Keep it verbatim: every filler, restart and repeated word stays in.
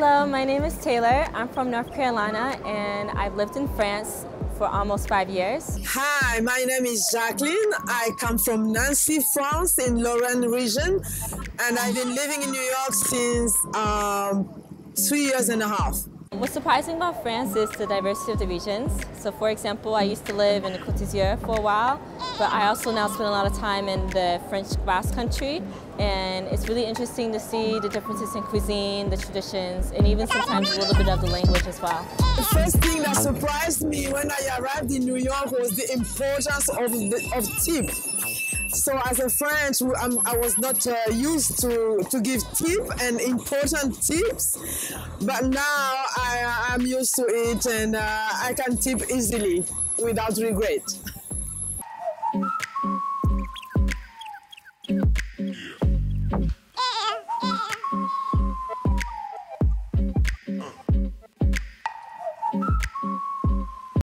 Hello, my name is Taylor. I'm from North Carolina and I've lived in France for almost five years. Hi, my name is Jacqueline. I come from Nancy, France, in Lorraine region, and I've been living in New York since um, three years and a half. What's surprising about France is the diversity of the regions. So for example, I used to live in the Côte d'Azur for a while, but I also now spend a lot of time in the French Basque Country, and it's really interesting to see the differences in cuisine, the traditions, and even sometimes a little bit of the language as well. The first thing that surprised me when I arrived in New York was the importance of, the, of tip. So as a French, um, I was not uh, used to, to give tip and important tips, but now I, I'm used to it and uh, I can tip easily without regret.